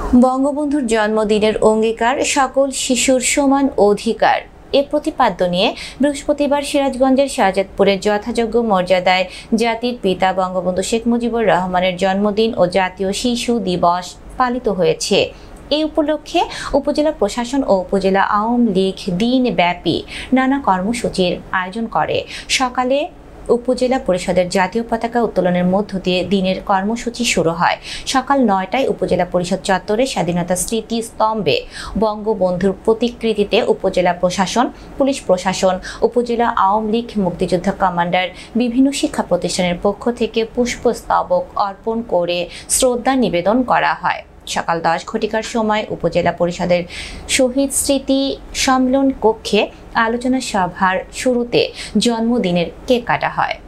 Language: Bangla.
বঙ্গবন্ধুর জন্মদিনের অঙ্গীকার সকল শিশুর সমান অধিকার এ প্রতিপাদ্য নিয়ে বৃহস্পতিবার সিরাজগঞ্জের শাহজাদপুরের যথাযোগ্য মর্যাদায় জাতির পিতা বঙ্গবন্ধু শেখ মুজিবুর রহমানের জন্মদিন ও জাতীয় শিশু দিবস পালিত হয়েছে। এই উপলক্ষে উপজেলা প্রশাসন ও উপজেলা আওয়ামী লীগ দিনব্যাপী নানা কর্মসূচির আয়োজন করে। সকালে উপজেলা পরিষদের জাতীয় পতাকা উত্তোলনের মধ্য দিয়ে দিনের কর্মসূচি শুরু হয়। সকাল ৯টায় উপজেলা পরিষদ চত্বরে স্বাধীনতা স্মৃতি স্তম্ভে বঙ্গবন্ধুর প্রতিকৃতিতে উপজেলা প্রশাসন, পুলিশ প্রশাসন, উপজেলা আওয়ামী লীগ মুক্তিযোদ্ধা কমান্ডার, বিভিন্ন শিক্ষা প্রতিষ্ঠানের পক্ষ থেকে পুষ্পস্তবক অর্পণ করে শ্রদ্ধা নিবেদন করা হয়। সকাল 10 ঘটিকার সময় উপজেলা পরিষদের শহীদ স্মৃতি সম্মেলন কক্ষে আলোচনা সভার শুরুতে জন্মদিনের কেক কাটা হয়।